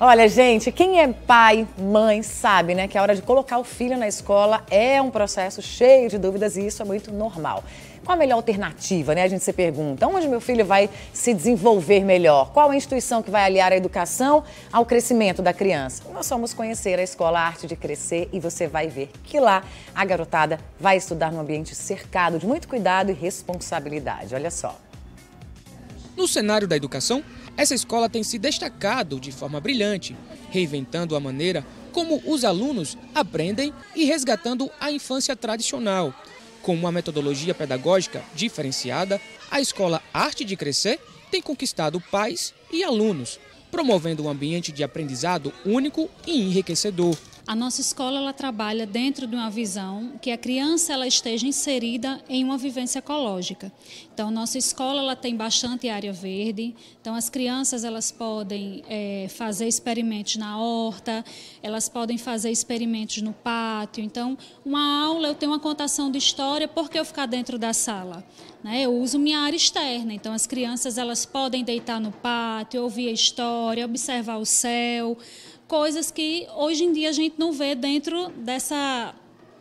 Olha, gente, quem é pai, mãe, sabe, né, que a hora de colocar o filho na escola é um processo cheio de dúvidas e isso é muito normal. Qual a melhor alternativa, né? A gente se pergunta, onde meu filho vai se desenvolver melhor? Qual a instituição que vai aliar a educação ao crescimento da criança? Nós vamos conhecer a Escola Arte de Crescer e você vai ver que lá a garotada vai estudar num ambiente cercado de muito cuidado e responsabilidade. Olha só. No cenário da educação, essa escola tem se destacado de forma brilhante, reinventando a maneira como os alunos aprendem e resgatando a infância tradicional. Com uma metodologia pedagógica diferenciada, a Escola Arte de Crescer tem conquistado pais e alunos, promovendo um ambiente de aprendizado único e enriquecedor. A nossa escola ela trabalha dentro de uma visão que a criança ela esteja inserida em uma vivência ecológica. Então, nossa escola ela tem bastante área verde, então as crianças elas podem fazer experimentos na horta, elas podem fazer experimentos no pátio. Então, uma aula eu tenho uma contação de história, por que eu ficar dentro da sala? Eu uso minha área externa, então as crianças elas podem deitar no pátio, ouvir a história, observar o céu, coisas que hoje em dia a gente não vê dentro dessa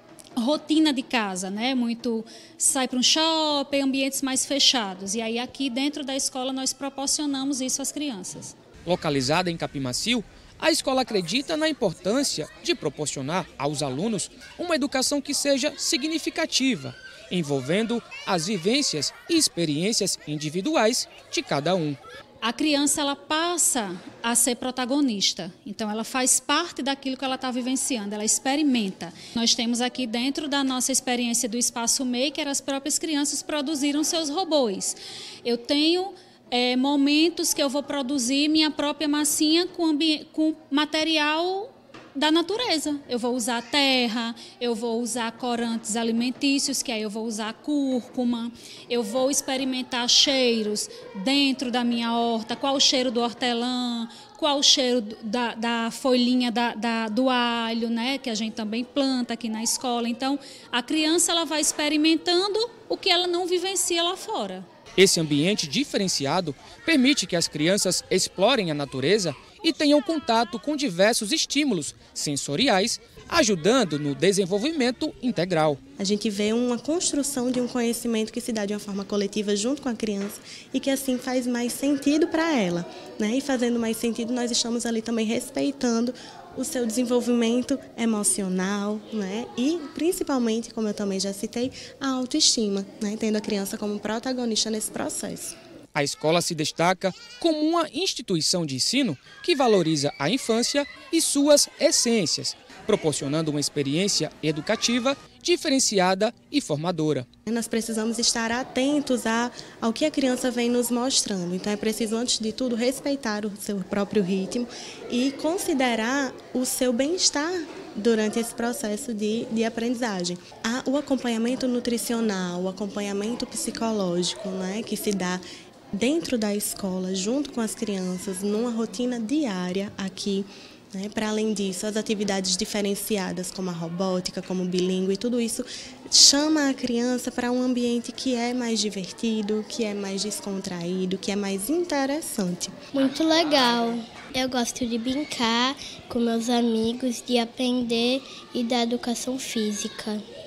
rotina de casa, né? Muito sai para um shopping, ambientes mais fechados. E aí aqui dentro da escola nós proporcionamos isso às crianças. Localizada em Capim Macio, a escola acredita na importância de proporcionar aos alunos uma educação que seja significativa, envolvendo as vivências e experiências individuais de cada um. A criança ela passa a ser protagonista, então ela faz parte daquilo que ela está vivenciando, ela experimenta. Nós temos aqui dentro da nossa experiência do Espaço Maker, as próprias crianças produziram seus robôs. Eu tenho momentos que eu vou produzir minha própria massinha com material da natureza. Eu vou usar terra, eu vou usar corantes alimentícios, que aí eu vou usar cúrcuma, eu vou experimentar cheiros dentro da minha horta, qual o cheiro do hortelã, qual o cheiro da folhinha do alho, né, que a gente também planta aqui na escola. Então, a criança ela vai experimentando o que ela não vivencia lá fora. Esse ambiente diferenciado permite que as crianças explorem a natureza e tenham contato com diversos estímulos sensoriais, ajudando no desenvolvimento integral. A gente vê uma construção de um conhecimento que se dá de uma forma coletiva junto com a criança e que assim faz mais sentido para ela, né? E fazendo mais sentido, nós estamos ali também respeitando o seu desenvolvimento emocional, né? E principalmente, como eu também já citei, a autoestima, né? Tendo a criança como protagonista nesse processo. A escola se destaca como uma instituição de ensino que valoriza a infância e suas essências, proporcionando uma experiência educativa diferenciada e formadora. Nós precisamos estar atentos ao que a criança vem nos mostrando. Então é preciso, antes de tudo, respeitar o seu próprio ritmo e considerar o seu bem-estar durante esse processo de aprendizagem. O acompanhamento nutricional, o acompanhamento psicológico, né, que se dá dentro da escola, junto com as crianças, numa rotina diária aqui. Para além disso, as atividades diferenciadas, como a robótica, como o bilíngue, tudo isso chama a criança para um ambiente que é mais divertido, que é mais descontraído, que é mais interessante. Muito legal. Eu gosto de brincar com meus amigos, de aprender e da educação física.